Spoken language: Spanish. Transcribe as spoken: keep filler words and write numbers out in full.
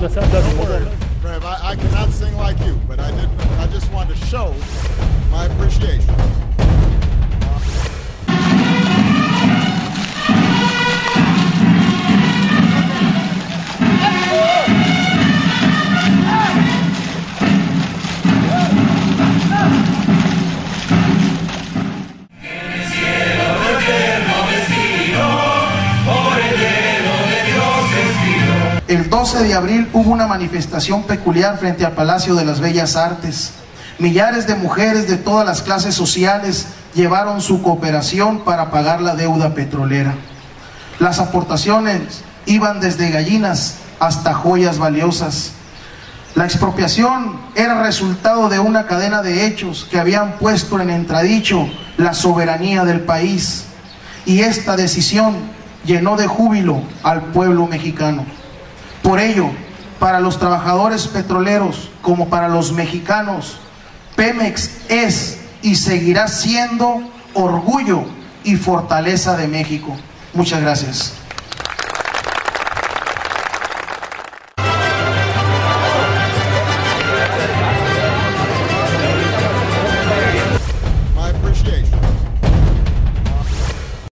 Rev, I, I cannot sing like you, but I did. I just wanted to show my appreciation. El doce de abril hubo una manifestación peculiar frente al Palacio de las Bellas Artes. Millares de mujeres de todas las clases sociales llevaron su cooperación para pagar la deuda petrolera. Las aportaciones iban desde gallinas hasta joyas valiosas. La expropiación era resultado de una cadena de hechos que habían puesto en entredicho la soberanía del país, y esta decisión llenó de júbilo al pueblo mexicano. Por ello, para los trabajadores petroleros como para los mexicanos, Pemex es y seguirá siendo orgullo y fortaleza de México. Muchas gracias.